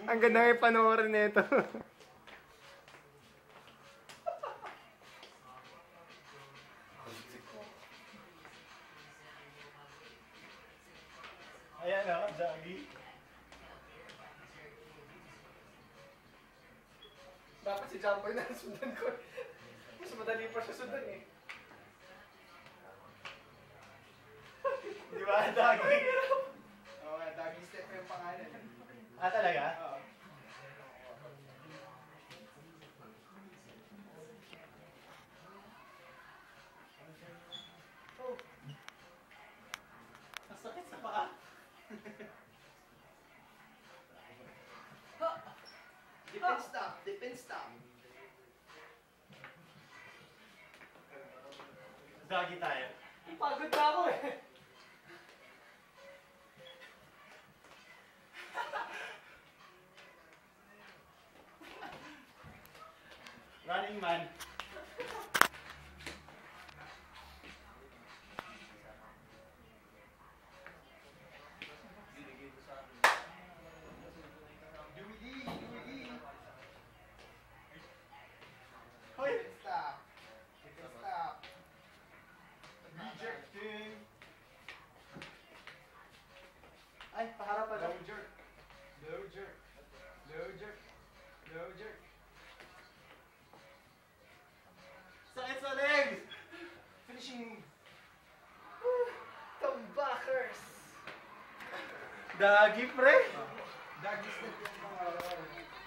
Ang ganda yung panoorin nito. Ayan o, Jaggy. Dapat si Jumper na sundan ko. Mas madali pa siya sundan eh. Di ba, Jaggy? Oo nga, doggy step yung pangalan. Ah, talaga? Oo. Oh. Masakit sa paa. Defense stop, defense stop. Jaggy tayo. Pagod na ako eh. Running man. Hoy! Stop. Stop. Rejecting. Ay, paharap pa Low dyan. jerk. Low jerk. Low jerk. Low jerk. Sakit sa legs! Finishing. Tumbackers. Dagi, pre! Doggy step yung pangalan.